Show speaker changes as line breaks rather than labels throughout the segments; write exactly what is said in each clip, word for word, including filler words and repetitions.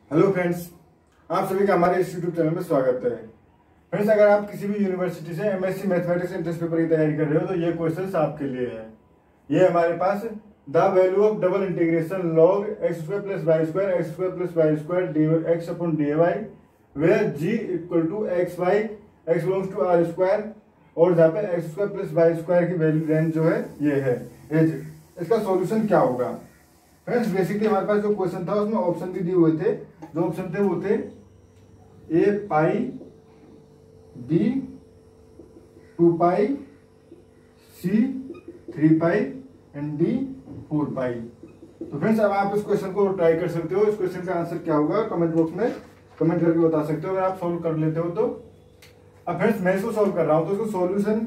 Hello friends, आप सभी का हमारे इस यूट्यूब चैनल में स्वागत है। फ्रेंड्स, अगर आप किसी भी यूनिवर्सिटी से एमएससी मैथमेटिक्स एंट्रेंस पेपर की तैयारी कर रहे हो तो ये क्वेश्चंस आपके लिए है। ये हमारे पास the value of double integration log x square plus y square x square plus y square d x upon d y where g equal to x y x belongs to are square और जहाँ पे x square plus y square की value range जो है ये है। इसका solution क्या होगा? फ्रेंड्स, बेसिकली हमारे पास जो क्वेश्चन था उसमें ऑप्शन भी दिए हुए थे। जो ऑप्शन थे वो थे A pi, B two pi, C three pi and D four pi. तो फ्रेंड्स, अब आप इस क्वेश्चन को ट्राई कर सकते हो। इस क्वेश्चन का आंसर क्या होगा कमेंट बॉक्स में कमेंट करके बता सकते हो अगर आप सॉल्व कर लेते हो तो। अब फ्रेंड्स, मैं इसको सॉल्व कर रहा हूं तो इसको सॉल्यूशन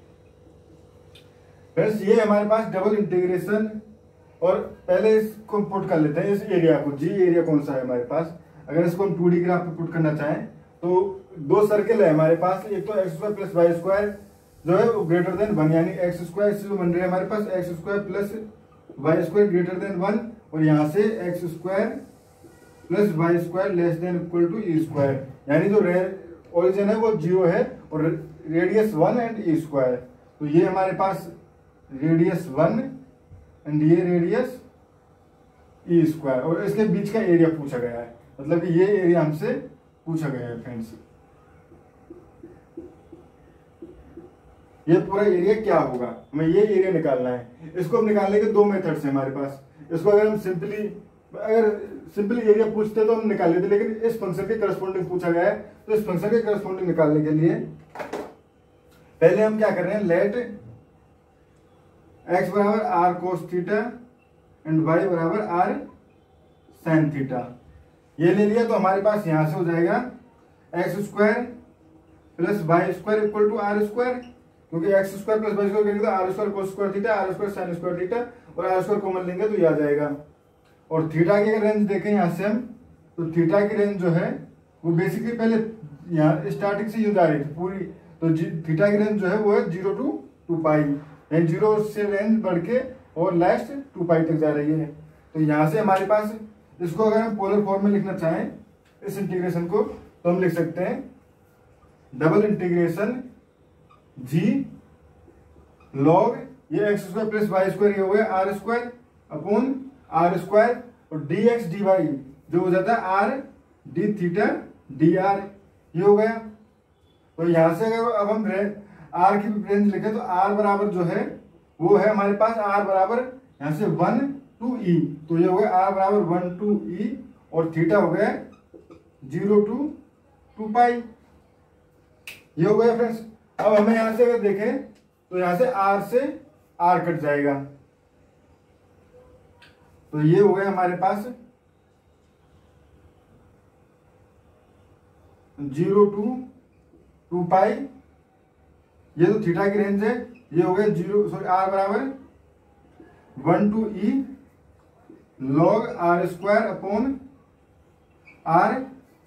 फ्रेंड्स ये हमारे पास डबल इंटीग्रेशन, और पहले इसको पुट कर लेते हैं इस एरिया को। जी एरिया कौन सा है हमारे पास? अगर इसको हम टू डी ग्राफ पे पुट करना चाहें तो दो सर्किल है हमारे पास। एक तो x square plus y square जो है वो ग्रेटर देन वन, यानी एक्स स्क्वायर से बन रही है हमारे पास x square plus y square greater than one, और यहाँ से x square plus y square less than equal to e square, यानी जो ओरिजिन है वो जीरो है और radius one and e square. तो ये हमारे पास रेडियस वन एंड ये रेडियस ई स्क्वायर, और इसके बीच का एरिया पूछा गया है। मतलब कि ये एरिया हमसे पूछा गया है फ्रेंड्स। ये पूरा एरिया क्या होगा, हमें ये एरिया निकालना है। इसको हम निकालने के दो मेथड्स हैं हमारे पास। इसको अगर हम सिंपली अगर सिंपली एरिया पूछते तो हम निकाल लेते, लेकिन इस फंक्शन के करस्पॉन्डिंग पूछा गया है तो इस फंक्शन के करस्पॉन्डिंग निकालने के लिए पहले हम क्या कर रहे हैं, लेट एक्स बराबर r cos theta and y बराबर आर साइन थीटा। ये ले लिया तो हमारे पास यहां से हो जाएगा x square plus y square equal to are square, क्योंकि x square plus y square करेंगे तो r square cos square theta, r square sine square theta, और आर स्क्वायर कॉमन लेंगे तो ये आ जाएगा। और थीटा की रेंज देखें यहां से हम, तो थीटा की रेंज जो है वो बेसिकली पहले यहाँ स्टार्टिंग से यूं जा रही थी पूरी, तो थीटा की रेंज जो है वो है जीरो टू टू पाई, यानी जीरो से रेंज बढ़ के और लास्ट टू पाई तक जा रही है। तो यहां से हमारे पास इसको अगर हम पोलर फॉर्म में लिखना चाहें इस इंटीग्रेशन को तो हम लिख सकते हैं डबल इंटीग्रेशन जी लॉग ये x square plus y square ये हो गया r square upon r square, और डी एक्स डी वाई जो हो जाता है r d theta d r, ये हो गया। तो यहां से अगर अब हम आर की रेंज लिखे तो आर बराबर जो है वो है हमारे पास आर बराबर यहां से वन टू ई, तो ये हो गया आर बराबर वन टू ई, और थीटा हो गया जीरो टू टू पाई, ये हो गया फ्रेंड्स। अब हमें यहां से अगर देखें तो यहां से आर से आर कट जाएगा, तो ये हो गया हमारे पास जीरो टू टू पाई, ये तो थीटा की रेंज है, ये हो गया जीरो सॉरी आर बराबर one to e log r square upon r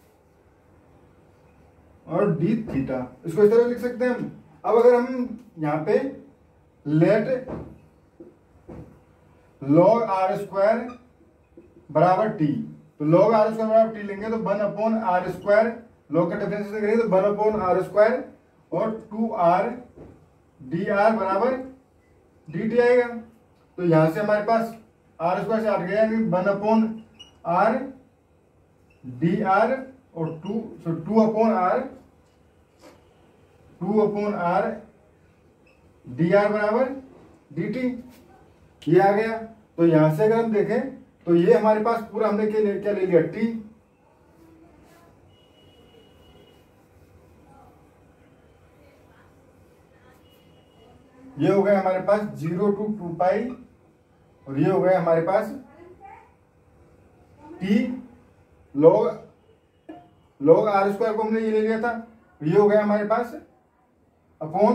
और डी थीटा। इसको इस तरह लिख सकते हैं हम। अब अगर हम यहां पे लेट लॉग आर स्क्वायर बराबर टी, तो लॉग आर स्क्वायर बराबर टी लेंगे तो one upon r square, log का डिफरेंस करेंगे तो वन अपॉन आर स्क्वायर और टू आर डी आर बराबर डी टी आएगा। तो यहां से हमारे पास आर स्क्वायर से आर गया, यानी one upon r d r और two so two upon r two upon r d r बराबर डी टी, ये आ गया। तो यहां से अगर हम देखें तो ये हमारे पास पूरा हमने क्या ले, क्या ले लिया टी, ये हो गया हमारे पास जीरो टू टू पाई, और ये हो गया हमारे पास t log log r square को हमने ये ले लिया था, ये हो गया हमारे पास अपॉन,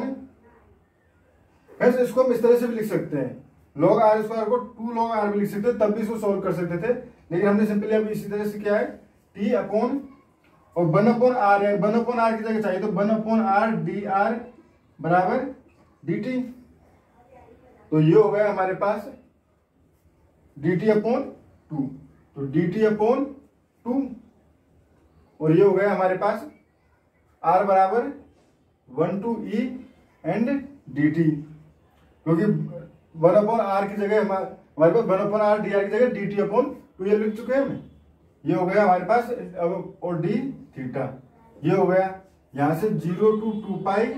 इसको हम इस तरह से भी लिख सकते हैं लॉग आर स्क्वायर को टू लॉग आर भी लिख सकते थे, तब भी इसको सॉल्व कर सकते थे, लेकिन हमने सिंपली अभी इसी तरह से क्या है टी अपॉन और वन अपॉन आर है, वन अपॉन आर की जगह चाहिए तो one upon r d r बराबर डी टी। तो ये हो गया हमारे पास डी टी अपॉन टू, तो डी टी अपॉन टू, और ये हो गया हमारे पास आर बराबर one to e and d t, क्योंकि वन अपॉन आर की जगह हमारे पास one upon r d r की जगह डी टी अपॉन टू ये लिख चुके हैं हम। ये हो गया हमारे पास, और डी थीटा ये हो गया। यहां से जीरो टू टू पाई,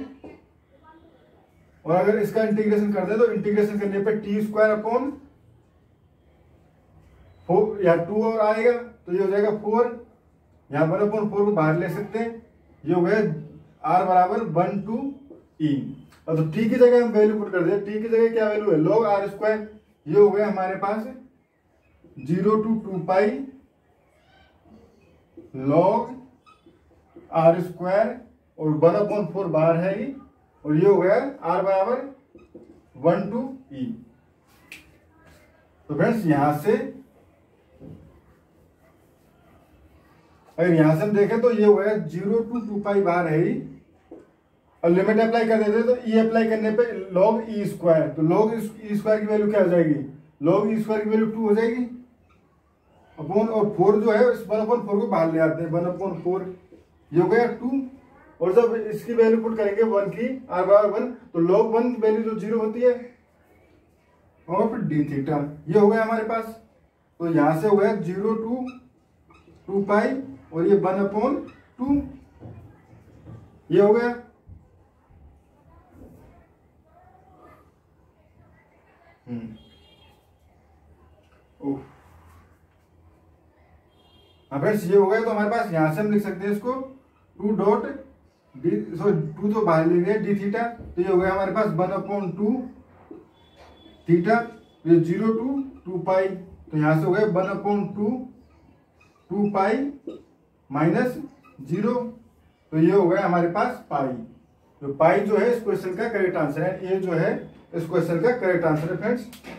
और अगर इसका इंटीग्रेशन कर दे तो इंटीग्रेशन करने पे टी स्क्वायर अपॉन फोर, या टू और आएगा तो ये हो जाएगा फोर, यहाँ वन अपॉन फोर को बाहर ले सकते हैं। ये हो गया आर बराबर वन टू ई, और तो टी की जगह हम वैल्यू पुट कर दे, टी की जगह क्या वैल्यू है लॉग आर स्क्वायर। ये हो गया हमारे पास zero to two pi log r square, और वन अपॉन फोर बाहर है ही, और ये हो गया आर बराबर वन टू ई। तो फ्रेंड्स यहां से अगर यहां से हम देखें तो ये हो गया जीरो टू टू पाई बाहर है ही, और लिमिट अप्लाई कर देते तो ई अप्लाई करने पे लॉग ई स्क्वायर, तो लॉग ई स्क्वायर की वैल्यू क्या हो जाएगी, लॉग ई स्क्वायर की वैल्यू टू हो जाएगी अपॉन, और फोर जो है इस वन अपॉन फोर को बाहर ले आते हैं, वन अपॉन फोर ये हो गया टू, और जब इसकी वैल्यू पुट करेंगे वन की आर बराबर वन, तो लॉग वन वैल्यू जो जीरो होती है, और फिर डी थीटा ये हो गया हमारे पास। तो यहां से हो गया जीरो टू टू पाई, और ये वन अपॉन टू ये हो गया। हम्म हाँ फ्रेंड्स ये हो गया। तो हमारे पास यहां से हम लिख सकते हैं इसको two dot d, sorry two तो बाहर ले गए डी थीटा, तो ये हो गया हमारे पास वन अपॉन टू थीटा, ये जीरो टू टू पाई, तो यहां से हो गया one upon two two pi minus zero, तो ये हो गया हमारे पास पाई। तो पाई जो है इस क्वेश्चन का करेक्ट आंसर है, ये जो है इस क्वेश्चन का करेक्ट आंसर है फ्रेंड्स।